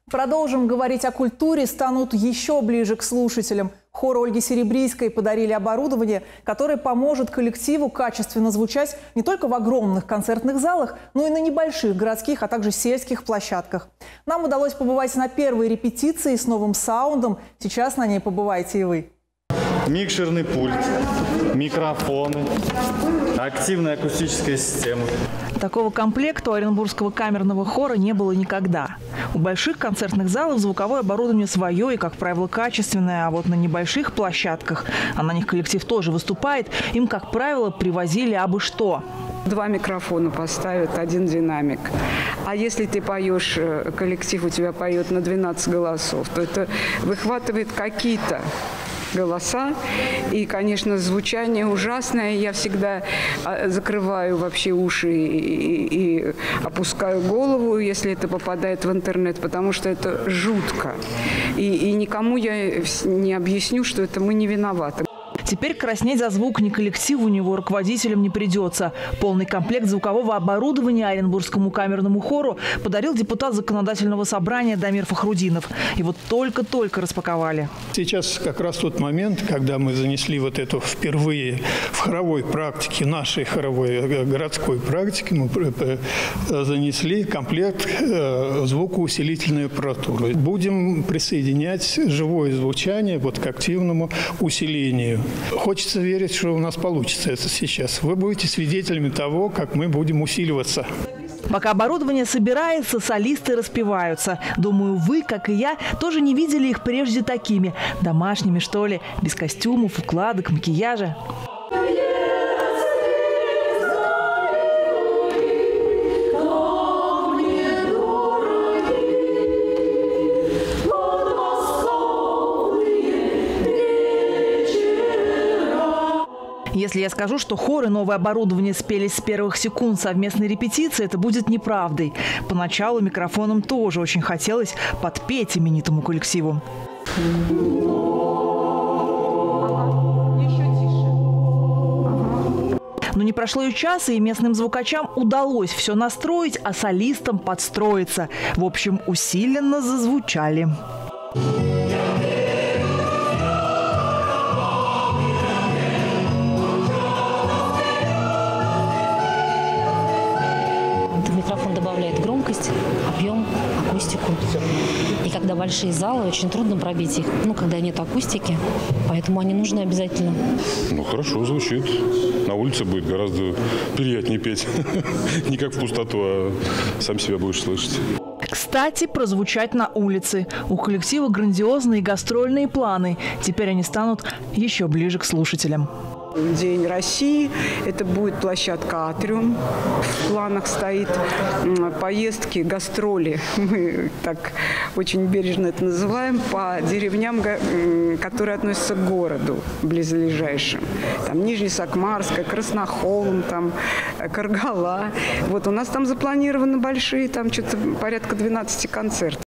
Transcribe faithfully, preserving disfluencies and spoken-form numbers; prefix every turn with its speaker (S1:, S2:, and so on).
S1: Продолжим говорить о культуре, станут еще ближе к слушателям. Хору Ольги Серебрийской подарили оборудование, которое поможет коллективу качественно звучать не только в огромных концертных залах, но и на небольших городских, а также сельских площадках. Нам удалось побывать на первой репетиции с новым саундом. Сейчас на ней побываете и вы.
S2: Микшерный пульт, микрофоны, активная акустическая система.
S1: Такого комплекта у Оренбургского камерного хора не было никогда. У больших концертных залов звуковое оборудование свое и, как правило, качественное, а вот на небольших площадках, а на них коллектив тоже выступает, им, как правило, привозили абы что.
S3: Два микрофона поставят, один динамик. А если ты поешь, коллектив у тебя поет на двенадцать голосов, то это выхватывает какие-то голоса. И, конечно, звучание ужасное. Я всегда закрываю вообще уши и, и опускаю голову, если это попадает в интернет, потому что это жутко. И, и никому я не объясню, что это мы не виноваты.
S1: Теперь краснеть за звук ни коллективу, ни его руководителям не придется. Полный комплект звукового оборудования Оренбургскому камерному хору подарил депутат законодательного собрания Дамир Фахрудинов. Его только-только распаковали.
S4: Сейчас как раз тот момент, когда мы занесли вот эту впервые в хоровой практике, нашей хоровой городской практике, мы занесли комплект звукоусилительной аппаратуры. Будем присоединять живое звучание вот к активному усилению. Хочется верить, что у нас получится это сейчас. Вы будете свидетелями того, как мы будем усиливаться.
S1: Пока оборудование собирается, солисты распеваются. Думаю, вы, как и я, тоже не видели их прежде такими. Домашними, что ли, без костюмов, укладок, макияжа. Если я скажу, что хор и новое оборудование спелись с первых секунд совместной репетиции, это будет неправдой. Поначалу микрофоном тоже очень хотелось подпеть именитому коллективу. Но не прошло и часа, и местным звукачам удалось все настроить, а солистам подстроиться. В общем, усиленно зазвучали.
S5: Микрофон добавляет громкость, объем, акустику. И когда большие залы, очень трудно пробить их, ну, когда нет акустики, поэтому они нужны обязательно.
S6: Ну, хорошо звучит. На улице будет гораздо приятнее петь. Не как в пустоту, а сам себя будешь слышать.
S1: Кстати, прозвучать на улице. У коллектива грандиозные гастрольные планы. Теперь они станут еще ближе к слушателям.
S3: День России. Это будет площадка «Атриум». В планах стоит поездки, гастроли. Мы так очень бережно это называем. По деревням, которые относятся к городу близлежащим. Там Нижнесакмарская, Краснохолм, там Каргала. Вот у нас там запланированы большие, там что-то порядка двенадцати концертов.